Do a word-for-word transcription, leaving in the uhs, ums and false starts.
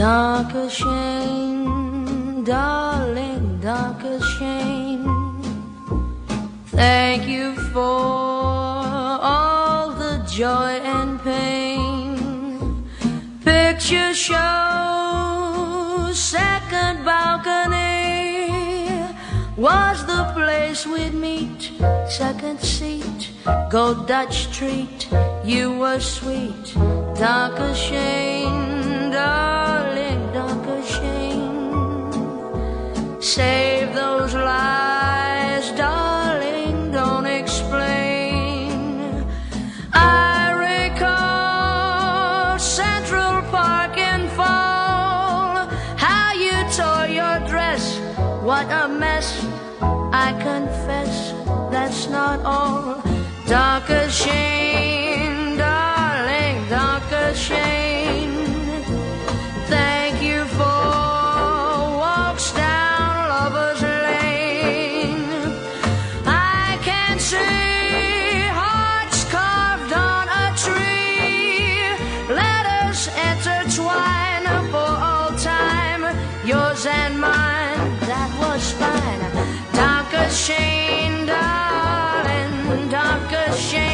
Darker shame, darling, darker shame. Thank you for all the joy and pain. Picture show, second balcony was the place we'd meet. Second seat, go Dutch treat. You were sweet, darker shame, darling, darker shame. Save those lies, darling, don't explain. I recall Central Park in fall, how you tore your dress, what a mess. I confess that's not all. Darker shame, darling, darker shame. Thank you for walks down Lover's Lane. I can see hearts carved on a tree. Let us intertwine for all time, yours and mine. That was fine. Darker shame, darling, darker shame.